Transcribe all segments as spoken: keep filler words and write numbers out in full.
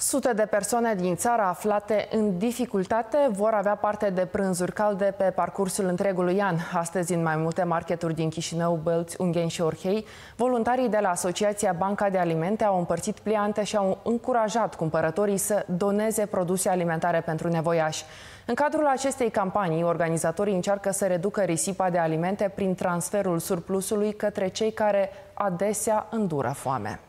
Sute de persoane din țară aflate în dificultate vor avea parte de prânzuri calde pe parcursul întregului an. Astăzi, în mai multe marketuri din Chișinău, Bălți, Ungheni și Orhei, voluntarii de la Asociația Banca de Alimente au împărțit pliante și au încurajat cumpărătorii să doneze produse alimentare pentru nevoiași. În cadrul acestei campanii, organizatorii încearcă să reducă risipa de alimente prin transferul surplusului către cei care adesea îndură foame.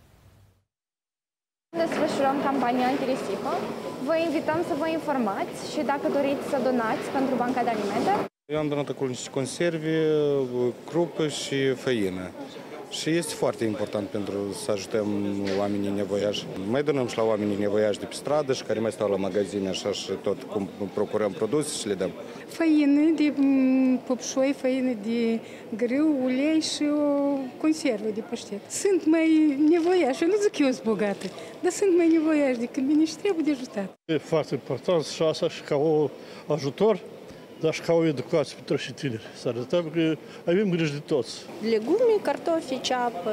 Desfășurăm campania antirisipă. Vă invităm să vă informați și dacă doriți să donați pentru Banca de Alimente. Eu am donat acolo niște conserve, crupă și făină. Și este foarte important pentru să ajutăm oamenii nevoiași. Mai donăm și la oamenii nevoiași de pe stradă și care mai stau la magazine, așa și tot cum procurăm produse și le dăm. Făină de popșoi, făină de grâu, ulei și o conservă de paștet. Sunt mai nevoiași, eu nu zic că eu sunt bogată, dar sunt mai nevoiași decât mine și trebuie de ajutat. E foarte important și asta și ca o ajutor, dar și ca o educație pentru și tineri. Să arătăm că avem grijă de toți. Legume, cartofi, ceapă,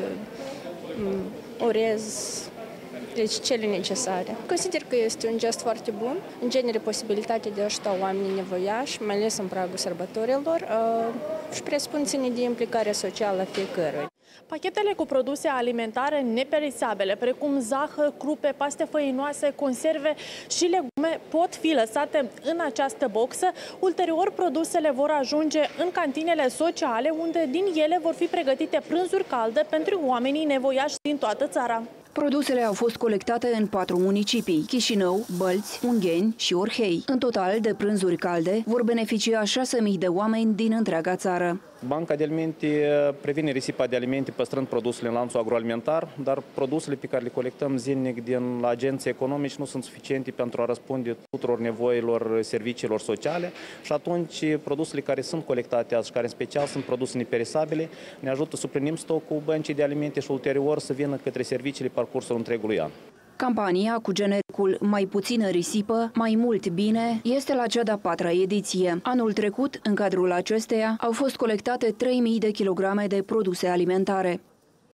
orez, deci cele necesare. Consider că este un gest foarte bun. În genere, posibilitatea de a ajuta oamenii nevoiași, mai ales în pragul sărbătorilor, și presupun ține de implicarea socială a fiecăruia. Pachetele cu produse alimentare neperisabile, precum zahăr, crupe, paste făinoase, conserve și legume, pot fi lăsate în această boxă. Ulterior, produsele vor ajunge în cantinele sociale, unde din ele vor fi pregătite prânzuri calde pentru oamenii nevoiași din toată țara. Produsele au fost colectate în patru municipii, Chișinău, Bălți, Ungheni și Orhei. În total, de prânzuri calde, vor beneficia șase mii de oameni din întreaga țară. Banca de Alimente previne risipa de alimente păstrând produsele în lanțul agroalimentar, dar produsele pe care le colectăm zilnic din la agenții economici nu sunt suficiente pentru a răspunde tuturor nevoilor serviciilor sociale și atunci produsele care sunt colectate azi și care în special sunt produse neperisabile ne ajută să suplinim stocul băncii de alimente și ulterior să vină către serviciile parcursul întregului an. Campania cu genericul Mai puțină risipă, mai mult bine este la cea de-a patra ediție. Anul trecut, în cadrul acesteia, au fost colectate trei mii de kilograme de produse alimentare.